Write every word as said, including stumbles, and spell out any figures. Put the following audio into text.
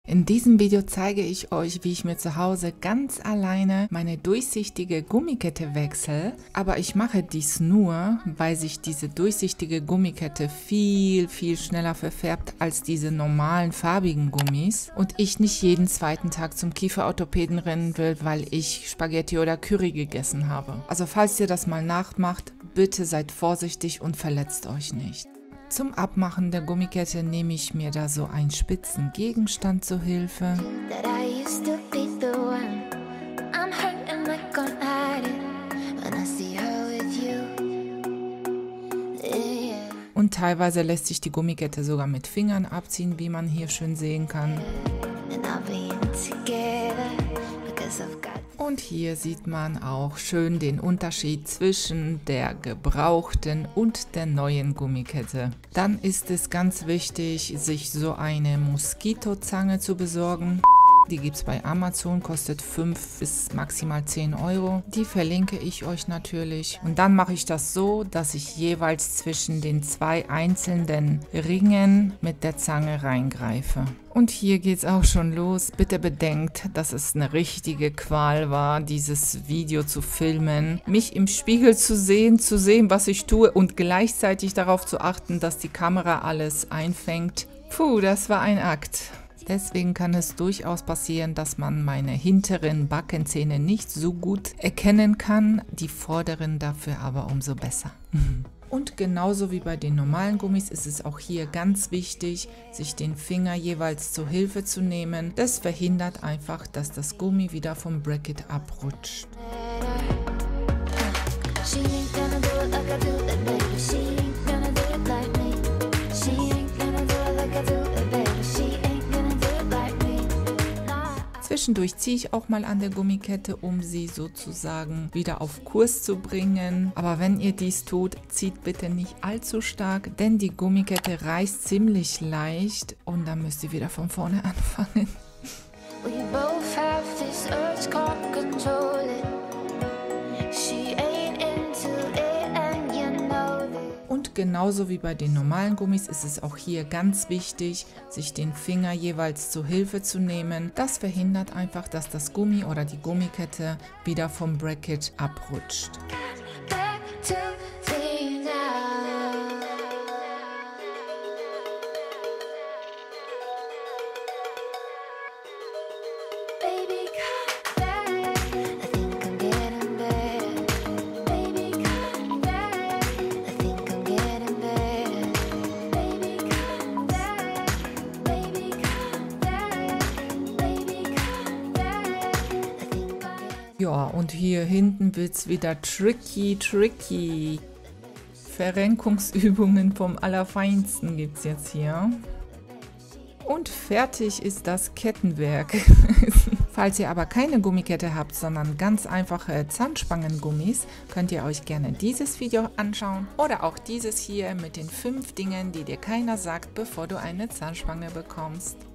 In diesem Video zeige ich euch, wie ich mir zu Hause ganz alleine meine durchsichtige Gummikette wechsle. Aber ich mache dies nur, weil sich diese durchsichtige Gummikette viel, viel schneller verfärbt als diese normalen farbigen Gummis. Und ich nicht jeden zweiten Tag zum Kieferorthopäden rennen will, weil ich Spaghetti oder Curry gegessen habe. Also falls ihr das mal nachmacht, bitte seid vorsichtig und verletzt euch nicht. Zum Abmachen der Gummikette nehme ich mir da so einen spitzen Gegenstand zur Hilfe. Und teilweise lässt sich die Gummikette sogar mit Fingern abziehen, wie man hier schön sehen kann. Und hier sieht man auch schön den Unterschied zwischen der gebrauchten und der neuen Gummikette. Dann ist es ganz wichtig, sich so eine Moskitozange zu besorgen. Die gibt es bei Amazon, kostet fünf bis maximal zehn Euro. Die verlinke ich euch natürlich. Und dann mache ich das so, dass ich jeweils zwischen den zwei einzelnen Ringen mit der Zange reingreife. Und hier geht es auch schon los. Bitte bedenkt, dass es eine richtige Qual war, dieses Video zu filmen, mich im Spiegel zu sehen, zu sehen, was ich tue und gleichzeitig darauf zu achten, dass die Kamera alles einfängt. Puh, das war ein Akt. Deswegen kann es durchaus passieren, dass man meine hinteren Backenzähne nicht so gut erkennen kann, die vorderen dafür aber umso besser. Und genauso wie bei den normalen Gummis ist es auch hier ganz wichtig, sich den Finger jeweils zur Hilfe zu nehmen. Das verhindert einfach, dass das Gummi wieder vom Bracket abrutscht. Zwischendurch ziehe ich auch mal an der Gummikette, um sie sozusagen wieder auf Kurs zu bringen. Aber wenn ihr dies tut, zieht bitte nicht allzu stark, denn die Gummikette reißt ziemlich leicht und dann müsst ihr wieder von vorne anfangen. Und genauso wie bei den normalen Gummis ist es auch hier ganz wichtig, sich den Finger jeweils zur Hilfe zu nehmen. Das verhindert einfach, dass das Gummi oder die Gummikette wieder vom Bracket abrutscht. Ja, und hier hinten wird es wieder tricky, tricky. Verrenkungsübungen vom Allerfeinsten gibt es jetzt hier. Und fertig ist das Kettenwerk. Falls ihr aber keine Gummikette habt, sondern ganz einfache Zahnspangen-Gummis, könnt ihr euch gerne dieses Video anschauen oder auch dieses hier mit den fünf Dingen, die dir keiner sagt, bevor du eine Zahnspange bekommst.